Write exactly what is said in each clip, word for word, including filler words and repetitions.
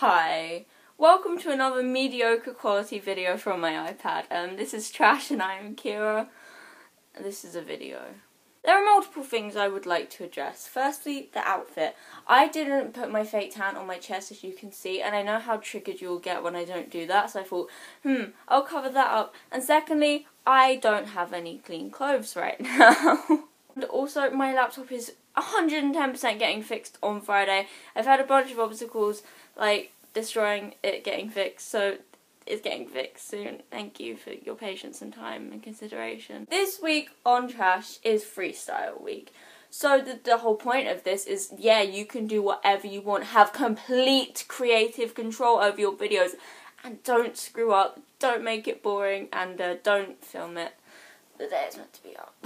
Hi, welcome to another mediocre quality video from my iPad. Um, this is Trash and I am Kira. This is a video. There are multiple things I would like to address. Firstly, the outfit. I didn't put my fake tan on my chest, as you can see, and I know how triggered you'll get when I don't do that, so I thought, hmm, I'll cover that up. And secondly, I don't have any clean clothes right now. And also, my laptop is one hundred ten percent getting fixed on Friday. I've had a bunch of obstacles, like destroying it getting fixed, so it's getting fixed soon. Thank you for your patience and time and consideration. This week on Trash is freestyle week. So the, the whole point of this is, yeah, you can do whatever you want, have complete creative control over your videos, and don't screw up, don't make it boring, and uh, don't film it the day it's meant to be up.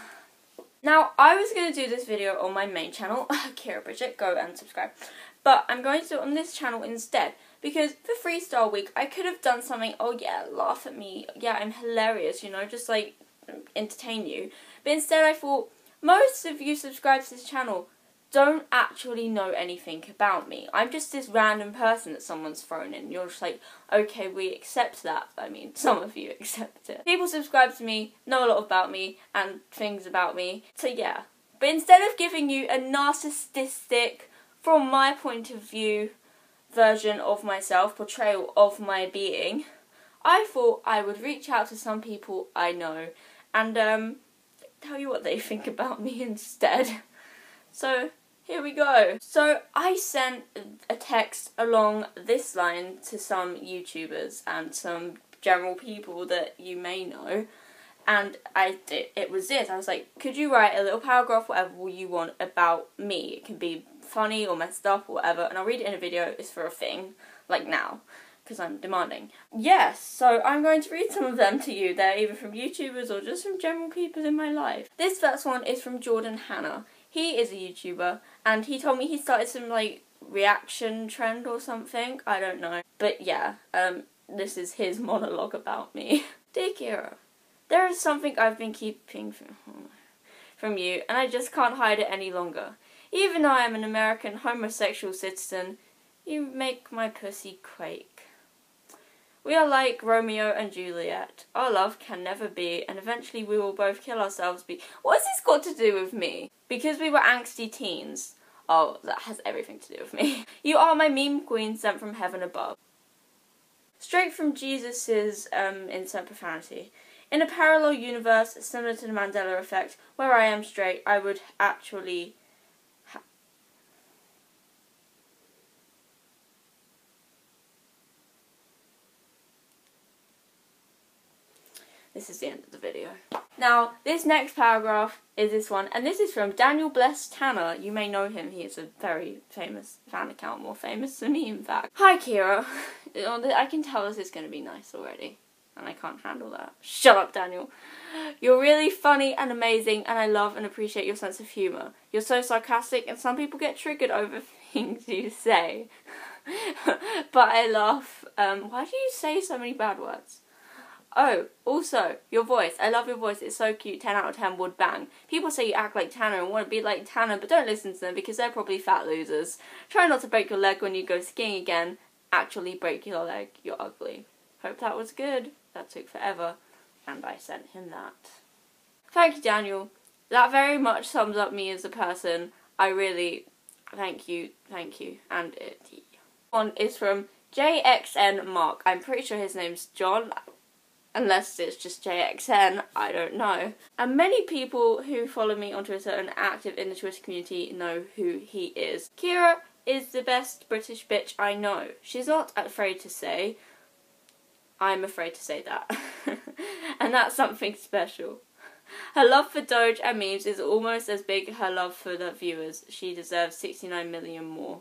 Now, I was going to do this video on my main channel, Kira Bridget, go and subscribe, but I'm going to do it on this channel instead, because for Freestyle Week, I could have done something, oh yeah, laugh at me, yeah, I'm hilarious, you know, just like, entertain you, but instead I thought, most of you subscribe to this channel don't actually know anything about me. I'm just this random person that someone's thrown in. You're just like, okay, we accept that. I mean, some of you accept it. People subscribe to me, know a lot about me, and things about me. So yeah. But instead of giving you a narcissistic, from my point of view, version of myself, portrayal of my being, I thought I would reach out to some people I know and um, tell you what they think about me instead. So, here we go. So, I sent a text along this line to some YouTubers and some general people that you may know, and I did, it was this. I was like, could you write a little paragraph, whatever you want, about me? It can be funny or messed up or whatever, and I'll read it in a video. It's for a thing, like now, because I'm demanding. Yes, so I'm going to read some of them to you. They're either from YouTubers or just from general people in my life. This first one is from Jordan Hanna. He is a YouTuber, and he told me he started some, like, reaction trend or something. I don't know. But yeah, um, this is his monologue about me. Dear Kira, there is something I've been keeping from, from you, and I just can't hide it any longer. Even though I am an American homosexual citizen, you make my pussy quake. We are like Romeo and Juliet. Our love can never be, and eventually we will both kill ourselves. Be what has this got to do with me? Because we were angsty teens. Oh, that has everything to do with me. You are my meme queen sent from heaven above. Straight from Jesus's um, insert profanity. In a parallel universe similar to the Mandela effect, where I am straight, I would actually... Ha This is the end of the video. Now, this next paragraph is this one, and this is from Daniel Bless Tanner. You may know him, he is a very famous fan account, more famous than me in fact. Hi Kira, I can tell this is going to be nice already, and I can't handle that. Shut up, Daniel. You're really funny and amazing, and I love and appreciate your sense of humour. You're so sarcastic, and some people get triggered over things you say. But I laugh. Um, why do you say so many bad words? Oh, also, your voice. I love your voice. It's so cute. ten out of ten would bang. People say you act like Tanner and want to be like Tanner, but don't listen to them because they're probably fat losers. Try not to break your leg when you go skiing again. Actually break your leg. You're ugly. Hope that was good. That took forever. And I sent him that. Thank you, Daniel. That very much sums up me as a person. I really... Thank you. Thank you. And it... One is from J X N Mark. I'm pretty sure his name's John. Unless it's just J X N, I don't know. And many people who follow me on Twitter and are active in the Twitter community know who he is. Kira is the best British bitch I know. She's not afraid to say, I'm afraid to say that. And that's something special. Her love for Doge and memes is almost as big as her love for the viewers. She deserves sixty-nine million more.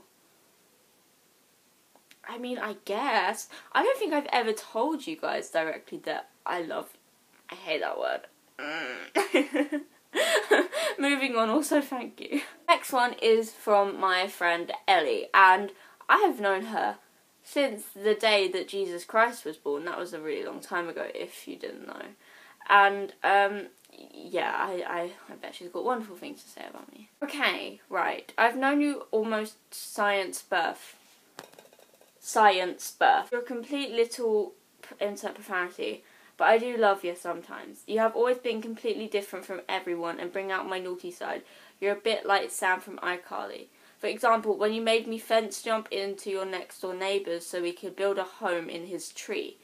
I mean, I guess. I don't think I've ever told you guys directly that I love... I hate that word. Mm. Moving on, also thank you. Next one is from my friend Ellie, and I have known her since the day that Jesus Christ was born. That was a really long time ago, if you didn't know. And, um, yeah, I, I, I bet she's got wonderful things to say about me. Okay, right. I've known you almost science birth. science birth. You're a complete little insert profanity, but I do love you sometimes. You have always been completely different from everyone and bring out my naughty side. You're a bit like Sam from iCarly. For example, when you made me fence jump into your next door neighbours so we could build a home in his tree.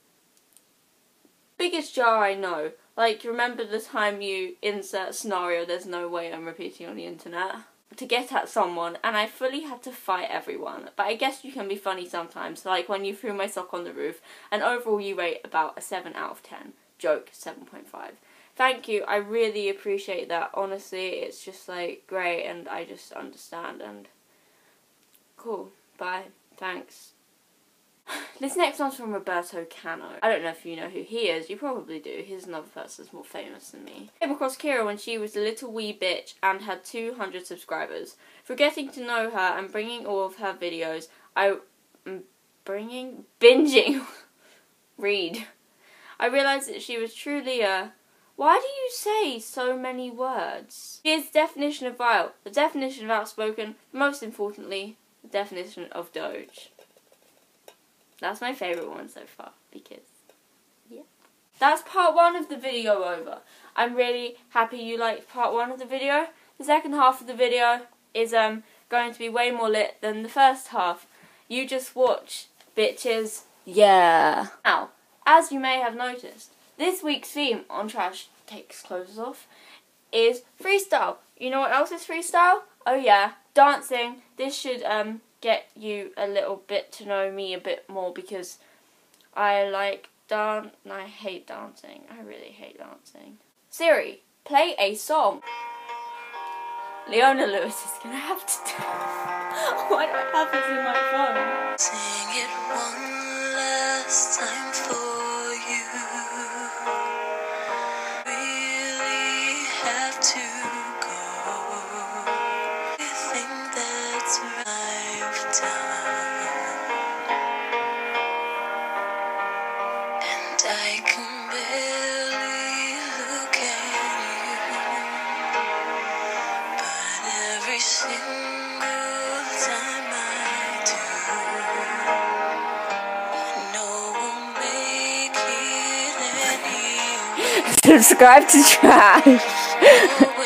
Biggest jar I know. Like, remember the time you insert scenario there's no way I'm repeating on the internet? To get at someone, and I fully had to fight everyone. But I guess you can be funny sometimes, like when you threw my sock on the roof, and overall you rate about a seven out of ten. Joke, seven point five. Thank you, I really appreciate that. Honestly, it's just like great, and I just understand, and cool. Bye. Thanks. This next one's from Roberto Cano. I don't know if you know who he is. You probably do. He's another person that's more famous than me. I came across Kira when she was a little wee bitch and had two hundred subscribers. For getting to know her and bringing all of her videos, I... Bringing? Binging. Read. I realised that she was truly a... Why do you say so many words? Here's the definition of vile, the definition of outspoken, most importantly, the definition of doge. That's my favourite one so far, because, yeah. That's part one of the video over. I'm really happy you liked part one of the video. The second half of the video is um going to be way more lit than the first half. You just watch, bitches. Yeah. Now, as you may have noticed, this week's theme on Trash Takes Clothes Off is freestyle. You know what else is freestyle? Oh yeah, dancing. This should um get you a little bit to know me a bit more, because I like dance and I hate dancing. I really hate dancing. Siri, play a song. Leona Lewis is gonna have to do. Why do I have this in my phone? Sing it one last time for you. Really have to go. You think that's right? And I can barely look at you, but every single time I do, I know we'll make it anyway. Subscribe to Trash.